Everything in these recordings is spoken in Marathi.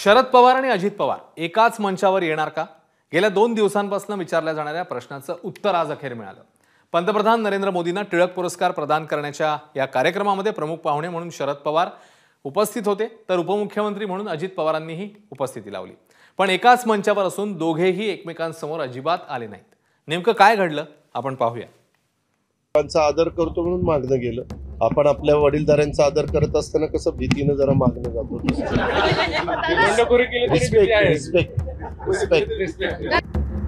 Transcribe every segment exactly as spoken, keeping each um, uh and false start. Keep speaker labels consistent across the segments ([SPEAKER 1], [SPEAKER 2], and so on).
[SPEAKER 1] शरद पवार आणि अजित पवार एकाच मंचावर येणार का? गेल्या दोन दिवसांपासून विचारल्या जाणाऱ्या प्रश्नाचं उत्तर आज अखेर मिळालं। पंतप्रधान नरेंद्र मोदींना टिळक पुरस्कार प्रदान करण्याच्या या कार्यक्रमामध्ये प्रमुख पाहुणे म्हणून शरद पवार उपस्थित होते, तर उपमुख्यमंत्री म्हणून अजित पवारांनीही उपस्थिती लावली। पण एकाच मंचावर असून दोघेही एकमेकांसमोर अजिबात आले नाहीत। नेमकं काय घडलं आपण पाहूया।
[SPEAKER 2] त्यांचा आदर करतो म्हणून मागणं गेलं। आपण आपल्या वडीलधाऱ्यांचा आदर करत असताना कसं भीतीने जरा मागणं जातो। रिस्पेक्ट रिस्पेक्ट रिस्पेक्ट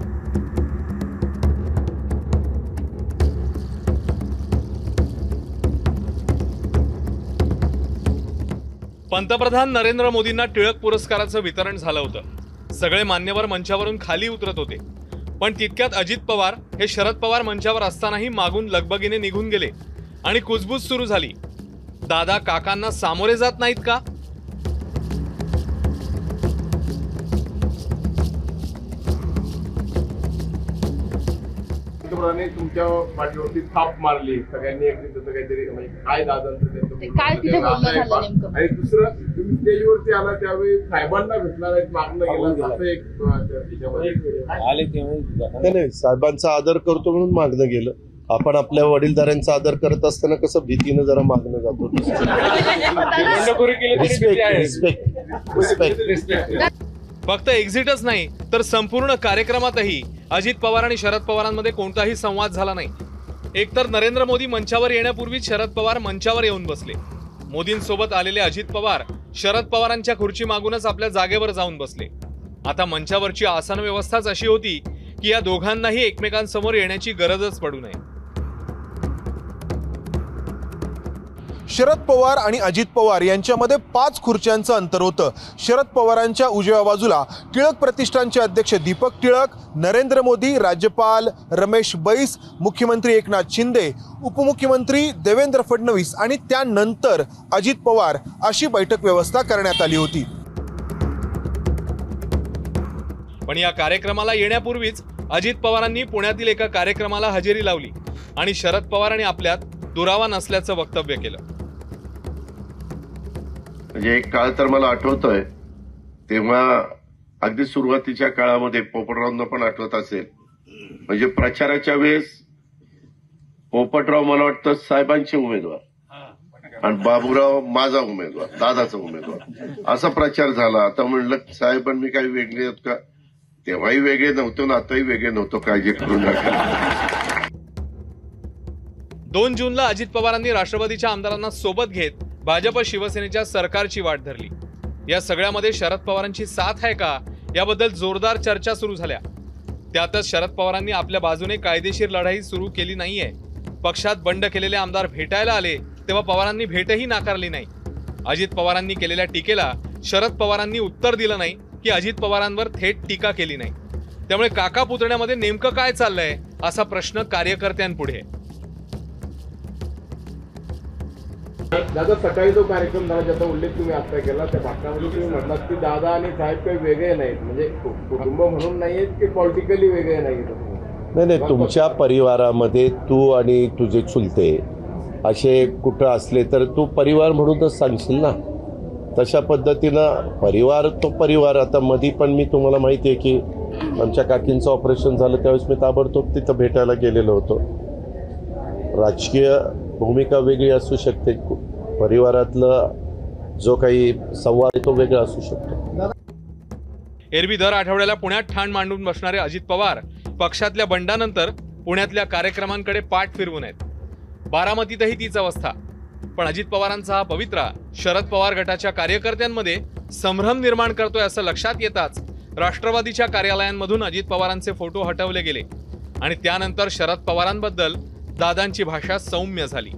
[SPEAKER 1] पंतप्रधान नरेंद्र मोदींना टिळक पुरस्काराचं वितरण झालं होतं। सगळे मान्यवर मंचावरून खाली उतरत होते, पण तितक्यात अजित पवार हे शरद पवार मंचावर असतानाही मागून लगबगीने निघून गेले आणि कुजबूज सुरू झाली। दादा काकांना सामोरे जात नाहीत का?
[SPEAKER 3] पंतप्रधानांनी तुमच्या पाठीवरती थाप मारली, सगळ्यांनी एकदा तसं काहीतरी म्हणजे काय दादांचं त्यांचं
[SPEAKER 4] काय तिथे बोलणं झालं नेमकं?
[SPEAKER 3] आणि दुसरं तुम्ही स्टेजवरती आला त्यावेळी साहेबांना भेटणार आहेत मागणं गेलं असं एक
[SPEAKER 2] आले तेव्हा नाही, साहेबांचा आदर करतो म्हणून मागणं गेलं। आपण आपल्या वडीलधाऱ्यांचा आदर करत असताना कसं भीतीने जरा मागणं जातो। रिस्पेक्ट रिस्पेक्ट रिस्पेक्ट
[SPEAKER 1] फक्त एक्झिटच नाही तर संपूर्ण कार्यक्रमातही अजित पवार आणि शरद पवारांमध्ये कोणताही संवाद झाला नाही। एकतर नरेंद्र मोदी मंचावर येण्यापूर्वी शरद पवार मंचावर येऊन बसले। मोदींसोबत आलेले अजित पवार शरद पवारांच्या खुर्ची मागूनच आपल्या जागेवर जाऊन बसले। आता मंचावरची आसन व्यवस्थाच अशी होती की या दोघांनाही एकमेकांसमोर येण्याची गरजच पडू नये।
[SPEAKER 5] शरद पवार आणि अजित पवार यांच्यामध्ये पाच खुर्च्यांचं अंतर होतं। शरद पवारांच्या उजव्या बाजूला टिळक प्रतिष्ठानचे अध्यक्ष दीपक टिळक, नरेंद्र मोदी, राज्यपाल रमेश बैस, मुख्यमंत्री एकनाथ शिंदे, उपमुख्यमंत्री देवेंद्र फडणवीस आणि त्यानंतर अजित पवार अशी बैठक व्यवस्था करण्यात आली होती।
[SPEAKER 1] पण या कार्यक्रमाला येण्यापूर्वीच अजित पवारांनी पुण्यातील एका कार्यक्रमाला हजेरी लावली आणि शरद पवार आणि आपल्यात दुरावा नसल्याचं वक्तव्य केलं।
[SPEAKER 2] म्हणजे एक काळ तर मला आठवतोय, तेव्हा अगदी सुरुवातीच्या काळामध्ये पोपटरावांना पण आठवत असेल, म्हणजे प्रचाराच्या वेळेस पोपटराव मला वाटतं साहेबांचे उमेदवार आणि बाबूराव माझा उमेदवार, दादाचा उमेदवार असा प्रचार झाला। आता म्हणलं साहेबांनी काही वेगळे आहेत का? तेव्हाही वेगळे नव्हतो ना आताही वेगळे नव्हतो, काळजी करू नका।
[SPEAKER 1] दोन जूनला अजित पवारांनी राष्ट्रवादीच्या आमदारांना सोबत घेत भाजप शिवसेनेच्या सरकारची वाट धरली। या सगळ्यामध्ये शरद पवारांची साथ आहे का याबद्दल जोरदार चर्चा सुरू झाल्या। त्यातच शरद पवारांनी आपल्या बाजूने कायदेशीर लढाई सुरू केली नाहीये। पक्षात बंड केलेले आमदार भेटायला आले तेव्हा पवारांनी भेटही नाकारली नाही। अजित पवारांनी केलेल्या टीकेला शरद पवारांनी उत्तर दिलं नाही की अजित पवारांवर थेट टीका केली नाही। त्यामुळे काका पुतण्यामध्ये नेमकं काय चाललंय असा प्रश्न कार्यकर्त्यांपुढे।
[SPEAKER 3] दादा सकाळी जो कार्यक्रम झाला ज्याचा उल्लेख तुम्ही आता केला त्या भाषणामध्ये तुम्ही म्हटलात की दादा आणि साहेब काही वेगळे नाहीत, म्हणजे कुटुंब म्हणून नाहीत की पॉलिटिकली वेगळे नाहीत।
[SPEAKER 2] नाही नाही, तुमच्या परिवारामध्ये तू आणि तुझे चुलते असे कुठं असले तर तू परिवार म्हणूनच सांगशील ना। तशा पद्धतीनं परिवार तो परिवार। आता मधी पण मी तुम्हाला माहिती आहे की आमच्या काकींचं ऑपरेशन झालं त्यावेळेस मी ताबडतोब तिथं भेटायला गेलेलो होतो। राजकीय भूमिका वेगळी असू शकते, परिवारातलं जो काही संवाद आहे तो वेगळा असू शकतो।
[SPEAKER 1] एरवी दर आठवड्याला पुण्यात ठाण मांडून बसणारे अजित पवार पक्षातल्या बंडानंतर पुण्यातल्या कार्यक्रमांकडे पाठ फिरवून आहेत। बारामतीतही तीच अवस्था। पण अजित पवारांचा हा पवित्रा शरद पवार गटाच्या कार्यकर्त्यांमध्ये संभ्रम निर्माण करतोय असं लक्षात येताच राष्ट्रवादीच्या कार्यालयांमधून अजित पवारांचे फोटो हटवले गेले आणि त्यानंतर शरद पवारांबद्दल दादांची भाषा सौम्य झाली।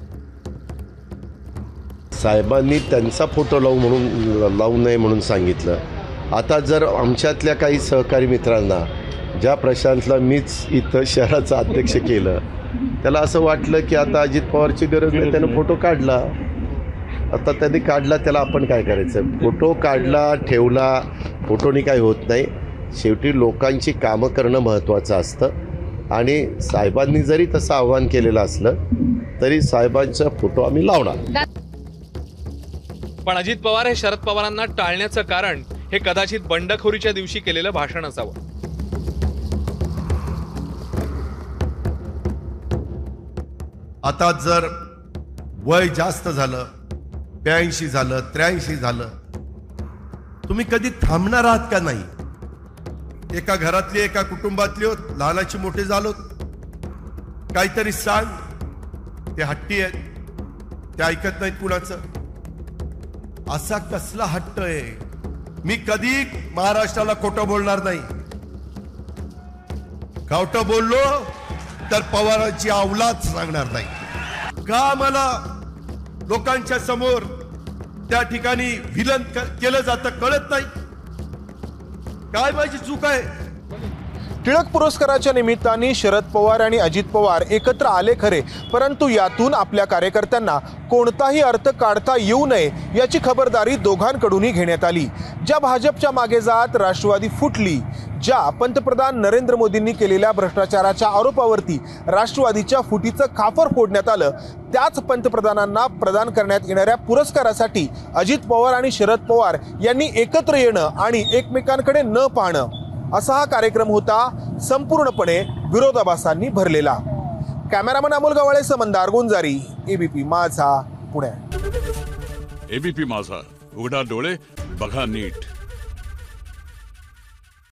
[SPEAKER 2] साहेबांनी त्यांचा फोटो लावू म्हणून लावू नये म्हणून सांगितलं। आता जर आमच्यातल्या काही सहकारी मित्रांना, ज्या प्रशांतला मीच इथं शहराचं अध्यक्ष केलं, त्याला असं वाटलं की आता अजित पवारची गरज नाही, त्यानं फोटो काढला। आता त्यांनी काढला, त्याला आपण काय करायचं? फोटो काढला ठेवला, फोटोनी काही होत नाही। शेवटी लोकांची कामं करणं महत्त्वाचं असतं आणि साहेबांनी जरी तसं आव्हान केलेलं असलं तरी साहेबांचा फोटो आम्ही लावणार।
[SPEAKER 1] पण अजित पवार हे शरद पवारांना टाळण्याचं कारण हे कदाचित बंडखोरीच्या दिवशी केलेलं भाषण असावं.
[SPEAKER 2] आता जर वय जास्त झालं, ब्याऐंशी झालं, त्र्याऐंशी झालं, तुम्ही कधी थांबणार आहात का नाही? एका घरातली, एका कुटुंबातली होत, लहानाची मोठे झालोत, काहीतरी सांग. ते हट्टी आहेत, ते ऐकत नाहीत कुणाचं. असा कसला हट्ट आहे? मी कधी महाराष्ट्राला खोटं बोलणार नाही. खोटं बोललो तर पवारांची अवलाद सांगणार नाही. का मला लोकांच्या समोर त्या ठिकाणी विलन केलं जातं कळत नाही? काय माझी चूक आहे?
[SPEAKER 5] टिळक पुरस्काराच्या निमित्ताने शरद पवार आणि अजित पवार एकत्र आले खरे, परंतु यातून आपल्या कार्यकर्त्यांना कोणताही अर्थ काढता येऊ नये याची खबरदारी दोघांकडूनही घेण्यात आली. ज्या भाजपच्या मागे जात राष्ट्रवादी फुटली, ज्या पंतप्रधान नरेंद्र मोदींनी केलेल्या भ्रष्टाचाराच्या आरोपावरती राष्ट्रवादीच्या फुटीचं खापर फोडण्यात आलं, त्याच पंतप्रधानांना प्रदान करण्यात येणाऱ्या पुरस्कारासाठी अजित पवार आणि शरद पवार यांनी एकत्र येणं आणि एकमेकांकडे न पाहणं असा हा कार्यक्रम होता, संपूर्णपणे विरोधाभासांनी भरलेला. कॅमेरामन अमोल गवाळेसह मंदार गोंजारी, एबीपी माझा, पुणे.
[SPEAKER 4] एबीपी माझा, उघडा डोळे बघा नीट.